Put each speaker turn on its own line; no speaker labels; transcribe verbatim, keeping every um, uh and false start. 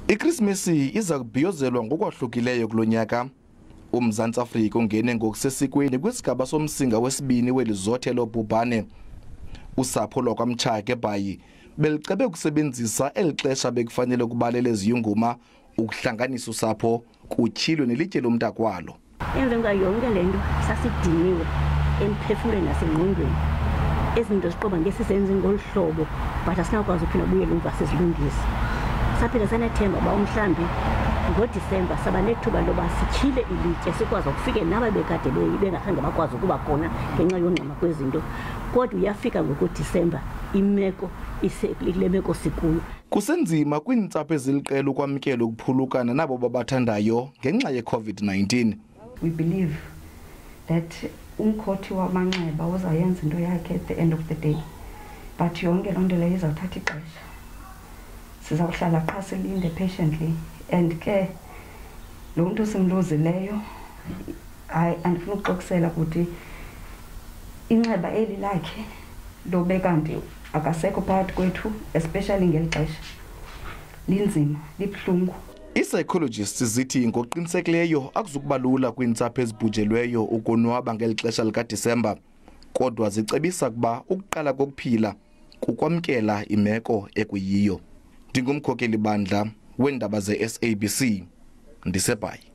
iKhisimusi iza kubhiyozelwa ngokwahlukileyo kulonyaka. uMzantsi Afrika ungene ngokusesikweni kwisigaba somsinga wesibini welizothe lobhubhane. Usapho lwakwamtshaka eBhayi belicebe ukusebenzisa eli xesha bekufanele kubalele eziyunguma ukuhlanganisa usapho kutyhilwe nelitye lomntakwalo.
Emva yonke lento sasidiniwe emphefumulweni nasengqondweni. Ezinto ziqoba ngesisenzi ngolhlobo but asinakwazi ukuphinda ubuyela umva sizilungise. Saphela sanethemba ba umhlambi ngoDisemba saba nethuba loba sityhile ilitye sikwazi ukufika naba bekade bengakhange bakwazi ukuba khona ngenxa yongqama kwezinto. Kodwa uyafika ngokuDisemba imeko isekule meko sikuyo.
Kusenzima kwiintsapho eziliqela ukwamkela ukuphulukana nabo babathandayo ngenxa ye-COVID nineteen.
We believe that umkhothi wamanxeba uzayenza into yakhe at the end of the day, but yonke loo nto leyo izawuthatha ixesha. Sizawuhlala qha silinde patiently, and ke lo mntu simluzileyo hayi andifuna ukuxoxela ukuthi inxeba eli lakhe lobe kanti akasekho phakathi kwethu, especially ngeli xesha linzima libuhlungu.
Ii-psychologists zithi ngokuqinisekileyo akuzukuba lula kwiintsapho ezibhujelweyo ukonwaba ngeli xesha likaDisemba, kodwa zicebisa ukuba ukuqala kokuphila kukwamkela imeko ekuyiyo. Ndingumkhokeli bandla weendaba ze-S A B C ndiseBhayi.